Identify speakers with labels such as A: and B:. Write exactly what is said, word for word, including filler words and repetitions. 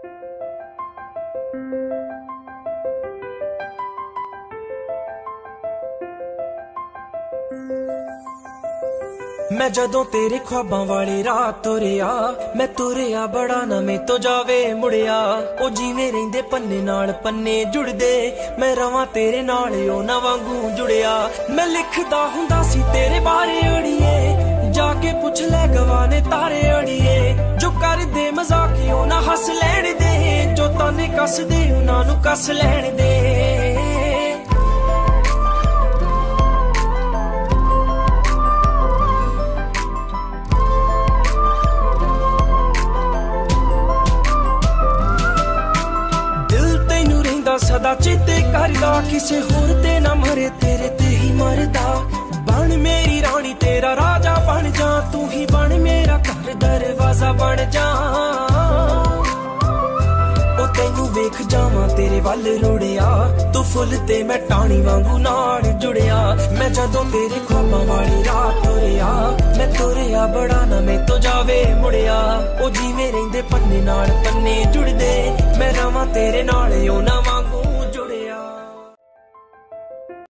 A: मैं जदों तेरे ख्वाबां वाले राह तुरिया, मैं तुरिया बड़ा ना मैं तो जावे मुड़िया। ओ जिवें रहिंदे पन्ने नाल पन्ने जुड़दे, मैं रवां तेरे नाल ओ ना वांगू जुड़िया। मैं लिखदा हुंदा सी तेरे बारे अड़िए, जाके पुछ ले गवाने तारे अड़िए। जो कर दे मजाक ओ ना हस लैण दे, जो ताने कस दे उन्हां नूं कस लैण दे। सदा चेते करदा, किसे होर ते ना मरे तेरे ते ही मरदा। बन मेरी रानी तेरा राजा बन जा, तू ही बन मेरा घर दरवाजा बन जा। ओ तैनू वेख जावां तेरे वल रुड़िया, तू फुल ते मैं टाणी वांगू नाल जुड़िया। मैं जदों तेरे ख्वाबां वाली राह तुरिया, मैं तुरिया बड़ा ना मैं तो जावे मुड़िया। ओ जिवें रहिंदे पन्ने नाल पन्ने जुड़दे, मैं रवां तेरे नाल ओ ना